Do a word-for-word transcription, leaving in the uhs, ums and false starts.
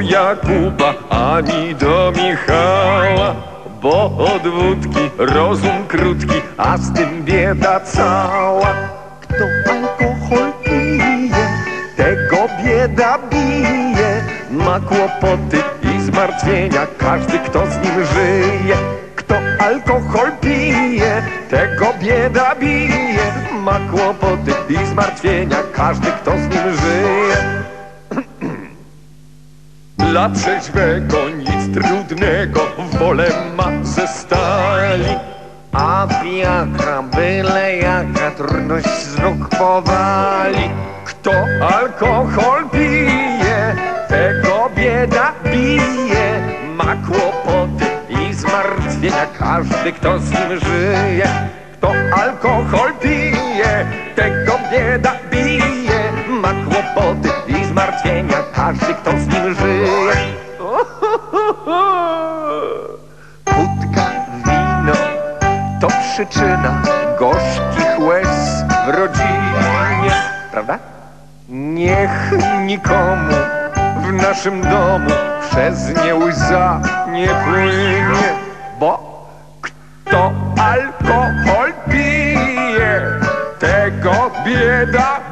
Jakuba, ani do Michała, bo od wódki rozum krótki, a z tym bieda cała. Kto alkohol pije, tego bieda bije, ma kłopoty i zmartwienia każdy, kto z nim żyje. Kto alkohol pije, tego bieda bije, ma kłopoty i zmartwienia każdy, kto z nim żyje. Dla trzeźwego nic trudnego, wolę ma ze stali, a pijaka byle jaka trudność z nóg powali. Kto alkohol pije, tego bieda bije, ma kłopoty i zmartwienia każdy, kto z nim żyje. Kto alkohol pije, tego bieda bije, ma kłopoty i zmartwienia każdy, kto z nim żyje. Wódka, wino to przyczyna gorzkich łez w rodzinie, prawda? Niech nikomu w naszym domu przez nie łza nie płynie, bo kto alkohol pije, tego bieda